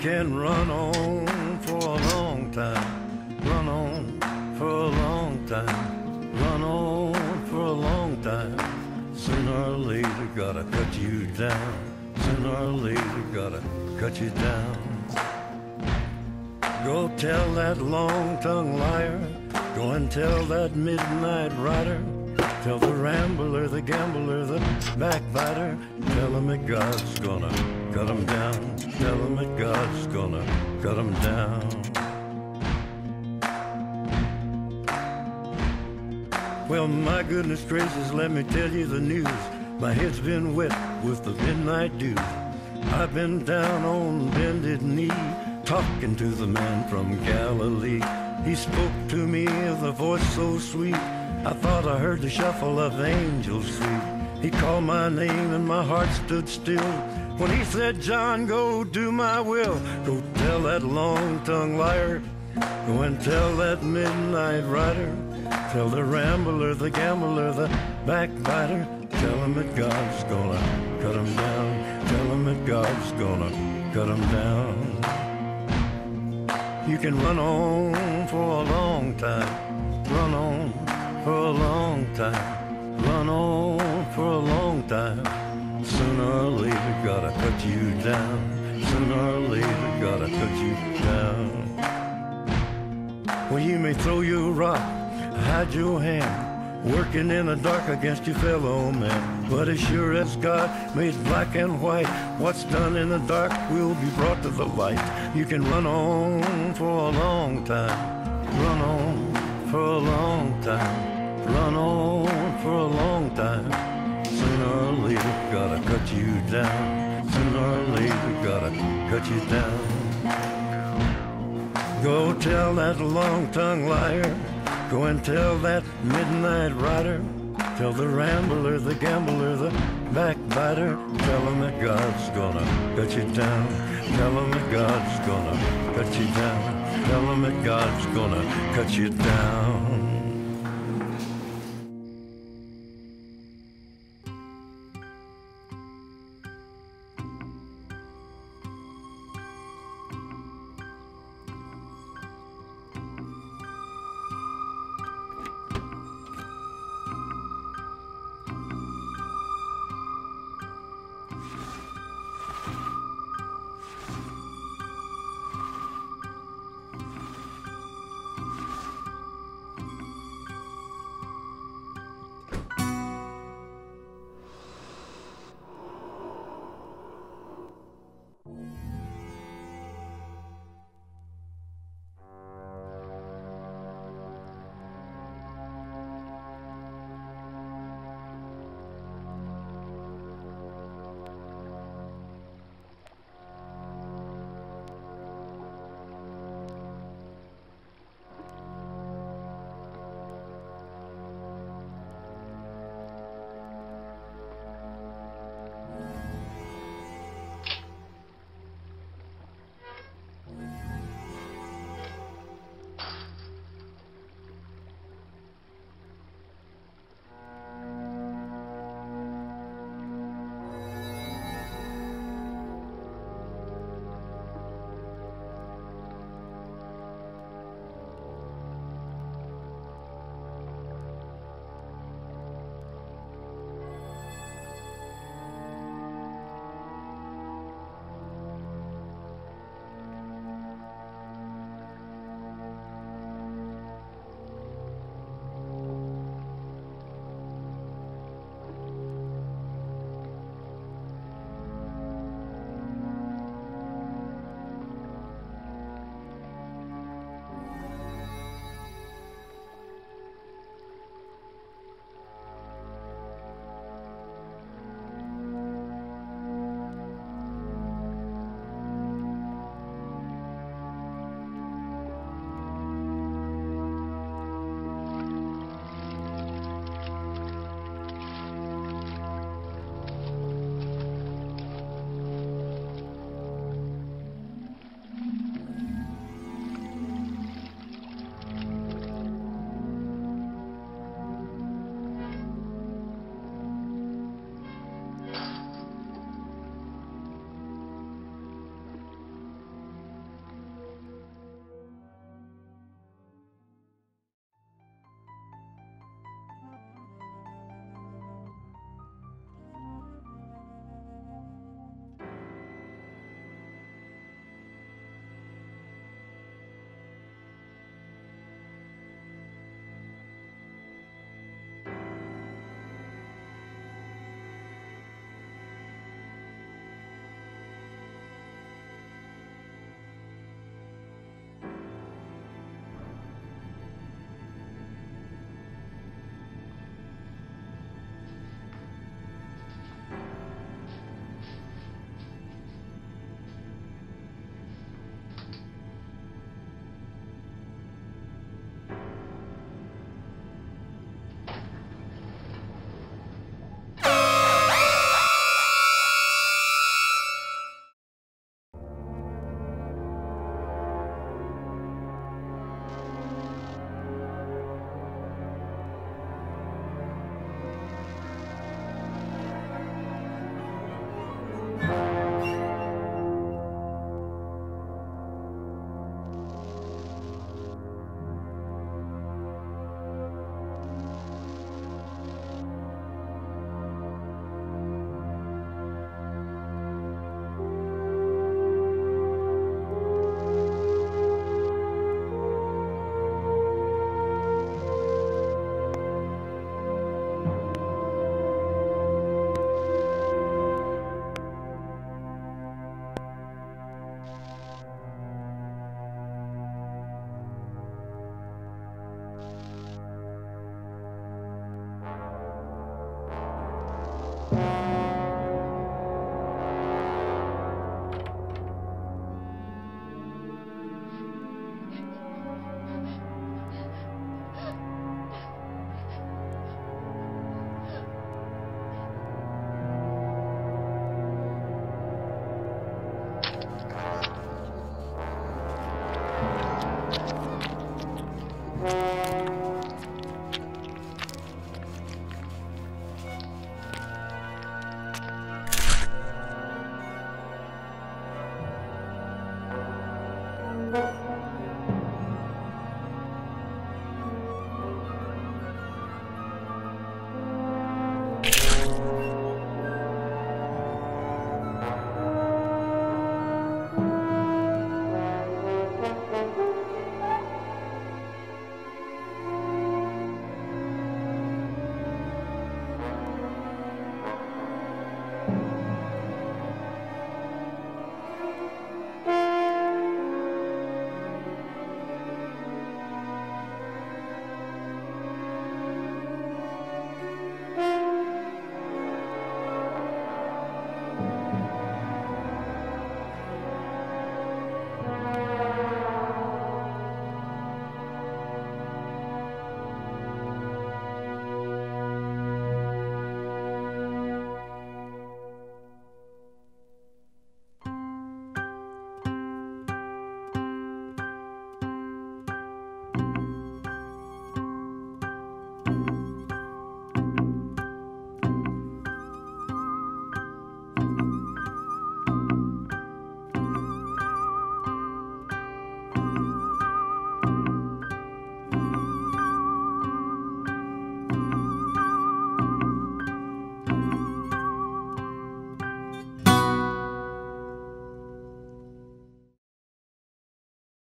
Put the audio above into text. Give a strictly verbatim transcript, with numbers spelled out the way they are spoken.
can run on for a long time, run on for a long time, run on for a long time. Sooner or later gotta cut you down, sooner or later gotta cut you down. Go tell that long-tongued liar, go and tell that midnight rider, tell the rambler, the gambler, the backbiter, tell him that God's gonna cut him down, tell him that God's gonna cut him down. Well, my goodness gracious, let me tell you the news. My head's been wet with the midnight dew. I've been down on bended knee, talking to the man from Galilee. He spoke to me with a voice so sweet, I thought I heard the shuffle of angels sweet. He called my name and my heart stood still when he said, John, go do my will. Go tell that long-tongued liar, go and tell that midnight rider, tell the rambler, the gambler, the backbiter, tell him that God's gonna cut him down, tell him that God's gonna cut him down. You can run on for a long time, run on for a long time, run on for a long time. Sooner or later gotta cut you down, sooner or later gotta cut you down. Well, you may throw your rock, hide your hand, working in the dark against your fellow man, but as sure as God made black and white, what's done in the dark will be brought to the light. You can run on for a long time, run on for a long time, run on for a long time. Sooner or later gotta cut you down, sooner or later gotta cut you down. Go tell that long-tongued liar, go and tell that midnight rider, tell the rambler, the gambler, the backbiter, tell him that God's gonna cut you down, tell him that God's gonna cut you down, tell him that God's gonna cut you down.